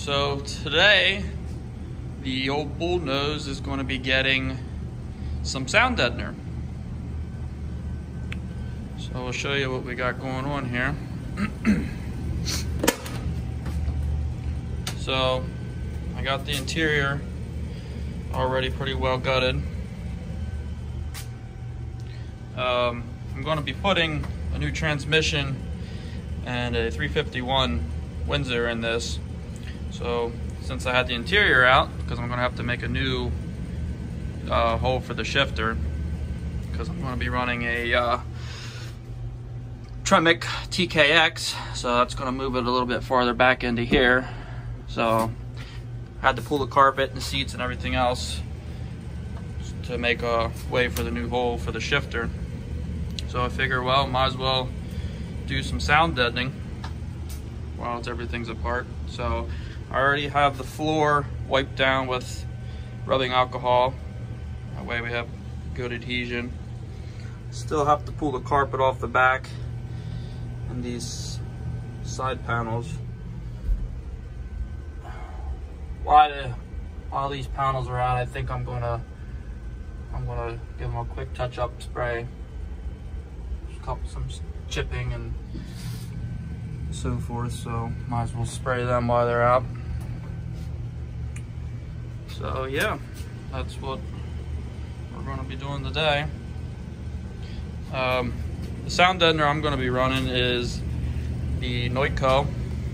So today, the old Bullnose is going to be getting some sound deadener. So I'll show you what we got going on here. So I got the interior already pretty well gutted. I'm going to be putting a new transmission and a 351 Windsor in this. So since I had the interior out, because I'm going to have to make a new hole for the shifter, because I'm going to be running a Tremec TKX, so that's going to move it a little bit farther back into here. So I had to pull the carpet and the seats and everything else to make a way for the new hole for the shifter. So I figure, well, might as well do some sound deadening while everything's apart. So I already have the floor wiped down with rubbing alcohol. That way we have good adhesion. Still have to pull the carpet off the back and these side panels. While these panels are out, I think I'm gonna give them a quick touch-up spray. Some chipping and so forth, so might as well spray them while they're out. So yeah, that's what we're going to be doing today. The sound deadener I'm going to be running is the Noico.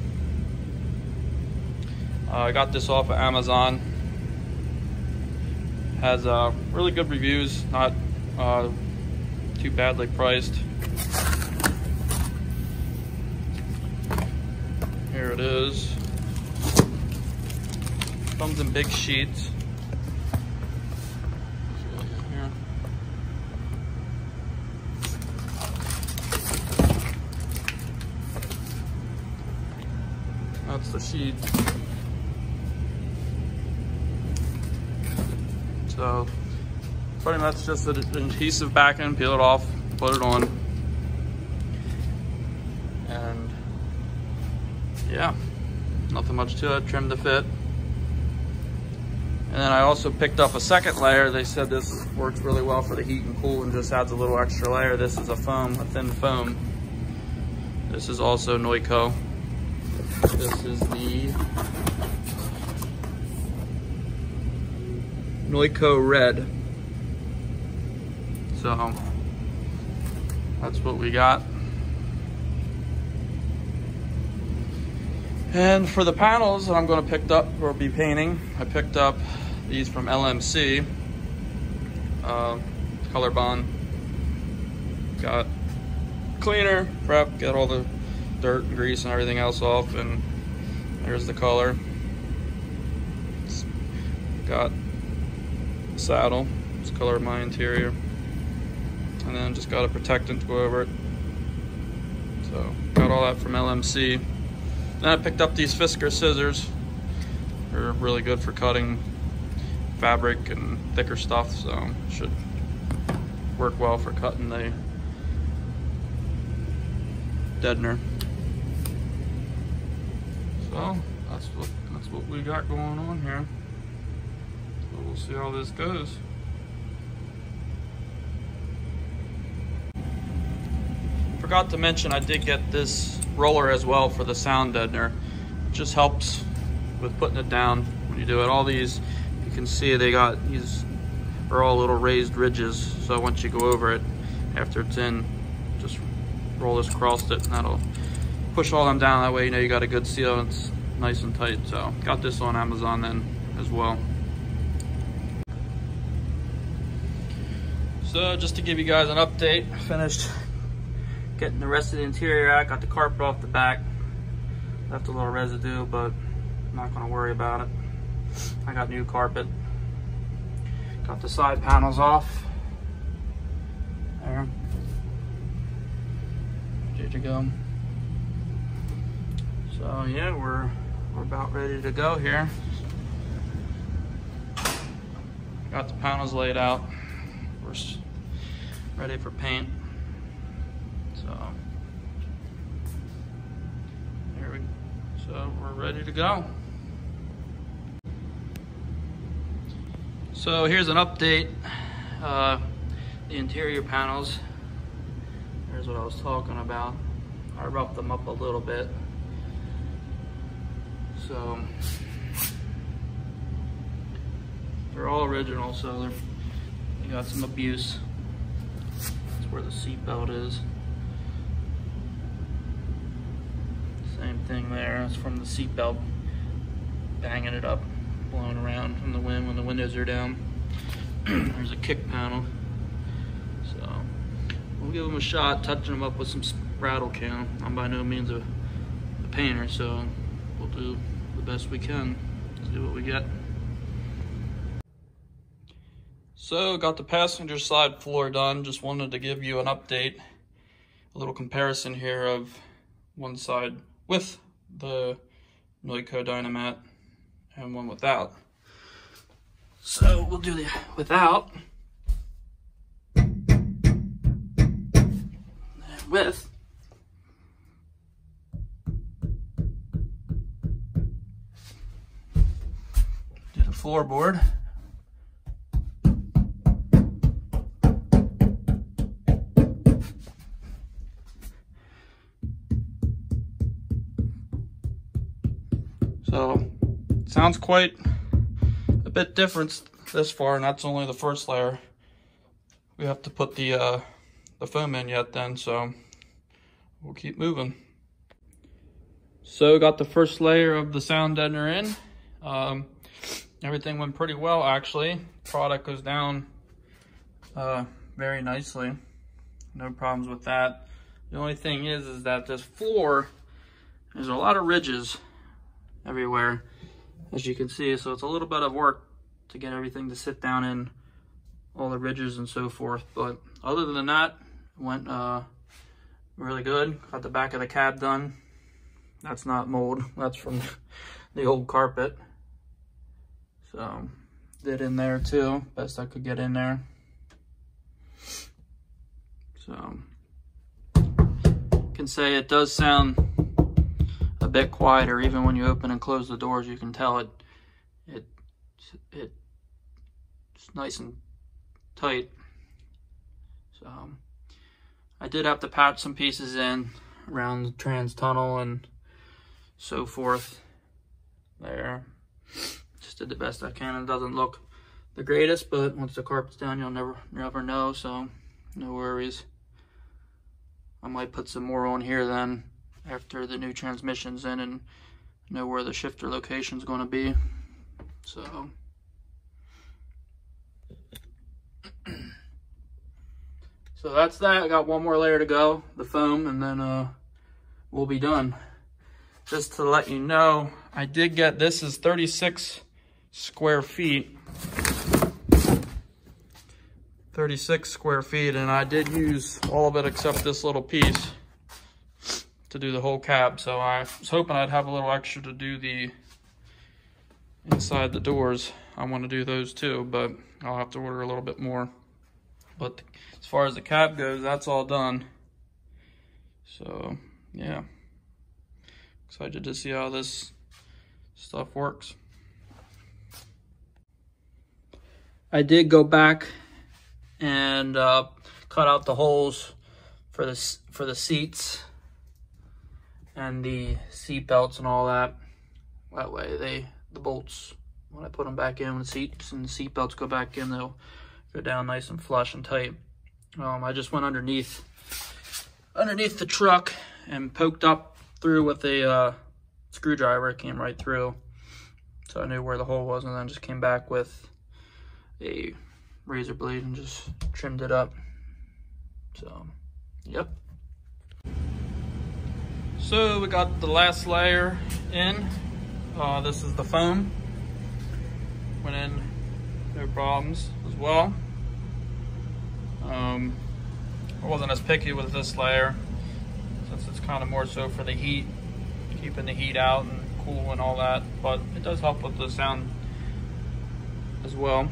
I got this off of Amazon. Has really good reviews, not too badly priced. Here it is. Comes in big sheets. Here. That's the sheet. So pretty much just an adhesive backing, peel it off, put it on. And yeah, nothing much to it, trim to fit. And then I also picked up a second layer. They said this works really well for the heat and cool and just adds a little extra layer. This is a foam, a thin foam. This is also Noico. This is the Noico Red. So that's what we got. And for the panels that I'm going to pick up or be painting, I picked up these from LMC, color bond. Got cleaner, prep, get all the dirt and grease and everything else off, and there's the color. Got saddle, it's the color of my interior, and then just got a protectant to go over it. So got all that from LMC. Then I picked up these Fisker scissors. They're really good for cutting fabric and thicker stuff, so should work well for cutting the deadener. So that's what we got going on here. So we'll see how this goes. Forgot to mention I did get this roller as well for the sound deadener. It just helps with putting it down when you do it. All these, you can see they got these are all little raised ridges, so once you go over it after it's in, just roll this across it and that'll push all them down. That way you know you got a good seal and it's nice and tight. So got this on Amazon then as well. So just to give you guys an update, I finished getting the rest of the interior out, got the carpet off the back. Left a little residue, but I'm not gonna worry about it. I got new carpet. Got the side panels off. There. Ready to go. So yeah, we're about ready to go here. Got the panels laid out. We're ready for paint. So here we go. So we're ready to go. So here's an update. The interior panels, here's what I was talking about. I roughed them up a little bit. So they're all original, so they got some abuse. That's where the seat belt is. Same thing there, it's from the seat belt banging it up, blowing around from the wind when the windows are down. There's a kick panel. So we'll give them a shot, touching them up with some rattle can. I'm by no means a painter, so we'll do the best we can. See what we get. So got the passenger side floor done. Just wanted to give you an update, a little comparison here of one side with the Noico Dynamat and one without. So we'll do the without and with. Do the floorboard. So sounds quite a bit different this far, and that's only the first layer. We have to put the foam in yet then, so we'll keep moving. So got the first layer of the sound deadener in. Everything went pretty well actually. Product goes down very nicely. No problems with that. The only thing is that this floor, there's a lot of ridges everywhere, as you can see, so it's a little bit of work to get everything to sit down in all the ridges and so forth. But other than that, it went really good. Got the back of the cab done. That's not mold, that's from the old carpet. So did in there too, best I could get in there. So can say it does sound a bit quieter. Even when you open and close the doors, you can tell it's nice and tight. So I did have to patch some pieces in around the trans tunnel and so forth there. Just did the best I can. It doesn't look the greatest, but once the carpet's down, you'll never know, so no worries. I might put some more on here then after the new transmission's in and know where the shifter location's going to be. So that's that. I got one more layer to go, the foam, and then we'll be done. Just to let you know, I did get, this is 36 square feet. 36 square feet, and I did use all of it except this little piece to do the whole cab. So I was hoping I'd have a little extra to do the inside the doors. I want to do those too, but I'll have to order a little bit more. But as far as the cab goes, that's all done. So yeah, excited to see how this stuff works. I did go back and cut out the holes for the seats and the seat belts and all that. That way the bolts, when I put them back in, when the seats and the seat belts go back in, they'll go down nice and flush and tight. I just went underneath the truck and poked up through with a screwdriver. It came right through, so I knew where the hole was, and then just came back with a razor blade and just trimmed it up. So yep. So we got the last layer in. This is the foam. Went in, no problems as well. I wasn't as picky with this layer since it's kind of more so for the heat, keeping the heat out and cool and all that, but it does help with the sound as well.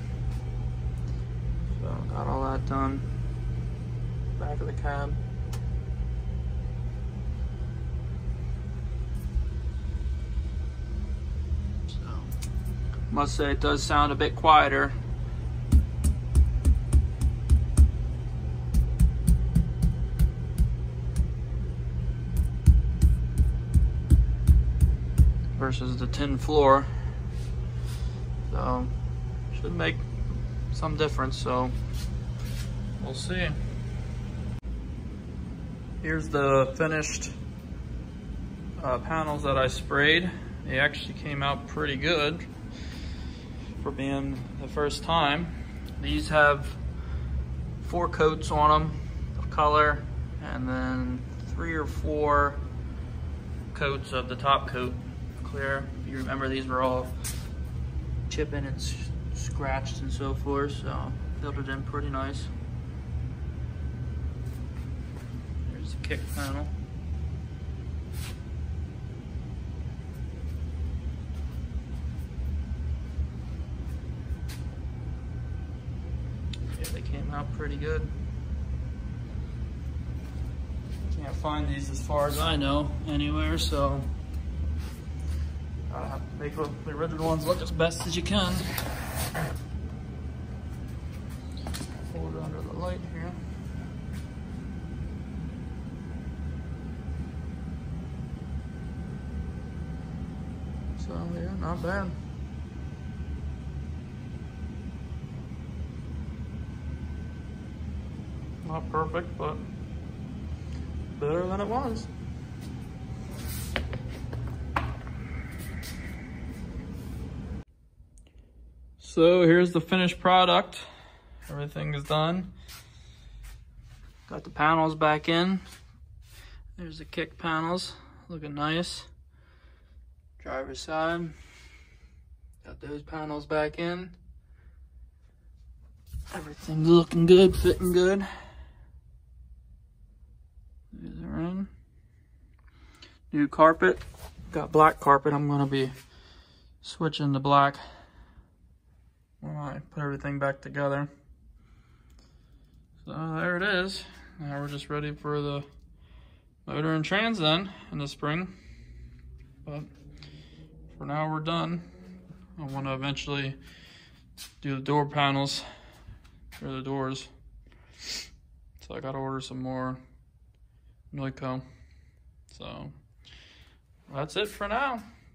So got all that done. Back of the cab. Must say it does sound a bit quieter. Versus the tin floor. So should make some difference, so we'll see. Here's the finished panels that I sprayed. They actually came out pretty good for being the first time. These have 4 coats on them of color, and then 3 or 4 coats of the top coat clear. If you remember, these were all chipping and scratched and so forth, so filled it in pretty nice. There's the kick panel. Yeah, they came out pretty good. Can't find these as far as I know anywhere, so make the original ones look as best as you can. Hold it under the light here. So yeah, not bad. Not perfect, but better than it was. So here's the finished product. Everything is done. Got the panels back in. There's the kick panels, looking nice. Driver's side. Got those panels back in. Everything's looking good, fitting good. These are in. New carpet. Got black carpet. I'm gonna be switching to black when I put everything back together. So there it is. Now we're just ready for the motor and trans then in the spring. But for now we're done. I want to eventually do the door panels or the doors. So I gotta order some more Noico. So that's it for now.